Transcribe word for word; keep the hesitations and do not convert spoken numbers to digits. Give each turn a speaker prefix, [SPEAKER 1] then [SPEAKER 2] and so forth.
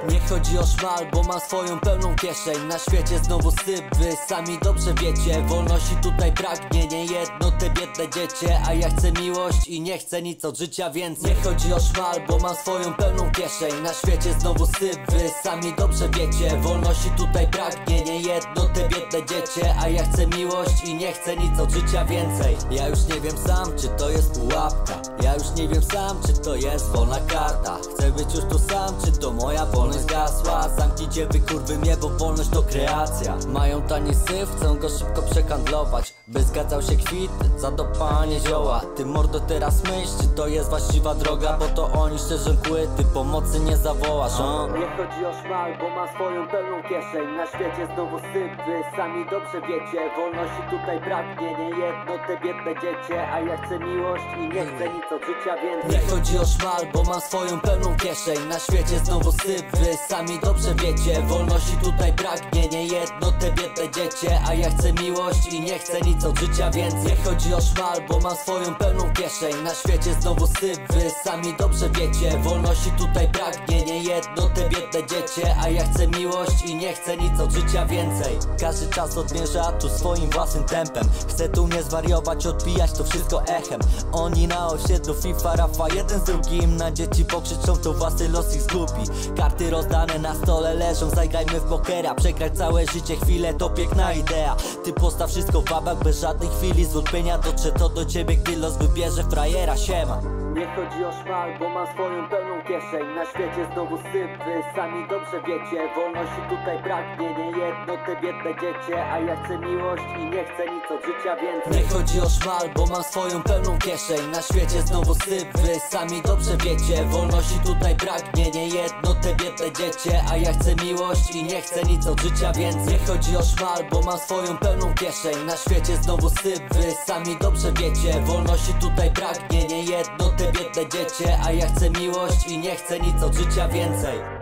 [SPEAKER 1] Nie chodzi o szmal, bo mam swoją pełną kieszeń. Na świecie znowu syp, wy sami dobrze wiecie. Wolności tutaj pragnie, nie jedno te biedne dziecię. A ja chcę miłość i nie chcę nic od życia więcej. Nie chodzi o szmal, bo mam swoją pełną kieszeń. Na świecie znowu syp, wy sami dobrze wiecie. Wolności tutaj pragnie, nie jedno te biedne dziecię. A ja chcę miłość i nie chcę nic od życia więcej. Ja już nie wiem sam, czy to jest pułapka. Ja już nie wiem sam, czy to jest wolna karta. Chcę być już tu sam, czy to moja wolność zgasła. Zamknijcie wy kurwy mnie, bo wolność to kreacja. Mają tani syf, chcą go szybko przehandlować, by zgadzał się kwit za dopalanie zioła. Ty mordo teraz myśl, czy to jest właściwa droga, bo to oni szczerzą kły, ty pomocy nie zawołasz. o? Nie chodzi o szmal, bo mam swoją pełną kieszeń. Na świecie znowu syp, wy sami dobrze wiecie. Wolności tutaj braknie, nie jedno te biedne dziecię. A ja chcę miłość i nie chcę nic od życia więcej. Nie chodzi o szmal, bo mam swoją pełną kieszeń. Na świecie znowu syp, wy sami dobrze wiecie. Wolności tutaj braknie, nie jedno te biedne dziecię. A ja chcę miłość i nie chcę nic od życia więcej. Nie chodzi o szmal, bo mam swoją pełną kieszeń. Na świecie znowu syp, wy sami dobrze wiecie. Wolności tutaj pragnie, nie jedno te biedne dziecię. A ja chcę miłość i nie chcę nic od życia więcej. Każdy czas odmierza tu swoim własnym tempem. Chcę tu nie zwariować, odbijać to wszystko echem. Oni na osiedlu FIFA, Rafa jeden z drugim. Na dzieci pokrzyczą, to własny los ich zgubi. Karty rozdane na stole leżą, zagrajmy w pokera. Przegrać całe życie, chwilę to piękna idea. Ty postaw wszystko w babach bez żadnej chwili zwątpienia. Dotrze to do ciebie, gdy los wybierze frajera, siema. Nie chodzi o szmal, bo mam swoją pełną kieszeń. Na świecie znowu syp, wy sami dobrze wiecie. Wolności tutaj braknie, nie jedno te biedne dziecię. A ja chcę miłość i nie chcę nic od życia więcej. Nie chodzi o szmal, bo mam swoją pełną kieszeń. Na świecie znowu syp, wy sami dobrze wiecie. Wolności tutaj braknie, nie jedno te biedne dziecię. A ja chcę miłość i nie chcę nic od życia więcej. Nie chodzi o szmal, bo mam swoją pełną kieszeń. Na świecie znowu syp, wy sami dobrze wiecie. Wolności tutaj braknie, nie jedno te biedne dziecię. A ja chcę miłość i nie chcę nic od życia więcej.